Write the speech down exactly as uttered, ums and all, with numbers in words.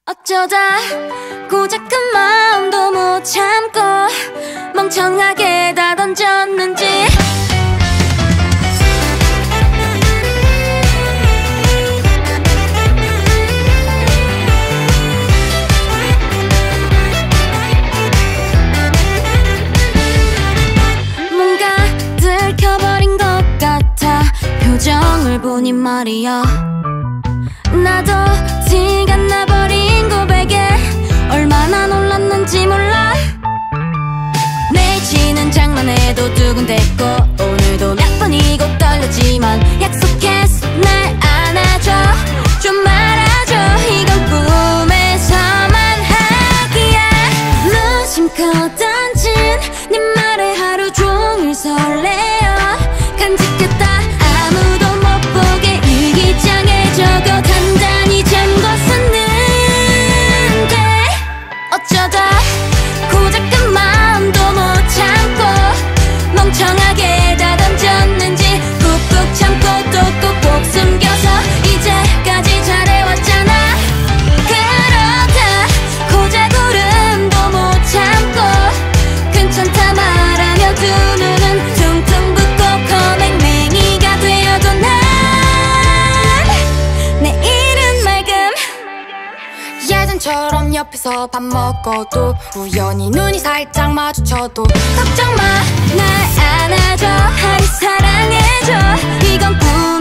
어쩌다 고작 그 마음도 못 참고 멍청하게 다 던졌는지. 뭔가 들켜버린 것 같아 표정을 보니 말이야. 나도 시간 나버린 고백에 얼마나 놀랐는지 몰라. 매일 치는 장난에도 두근댔고 오늘도 몇 번이고 떨렸지만 약속했어 날 안아줘 좀 말아줘. 이건 꿈에서만 하기야. 무심코 던진 네 말에 하루 종일 설레어 간직했다 아무도 못 보게 일기장에 적어 단단히 잠궜었는데. 어쩌다 고작 그 마음도 못 참고 멍청하게 다 던졌는지 꾹꾹 참고 또 꾹꾹 숨겨서 이제까지 잘해왔잖아. 그러다 고작 울음도 못 참고 괜찮다 말하며 두 눈은 퉁퉁 붓고 거맹맹이가 되어도 난 내일은 맑음. 예전처럼 옆에서 밥 먹어도 우연히 눈이 살짝 마주쳐도 걱정 마 날 안아줘. 하루 사랑해줘. 이건 꿈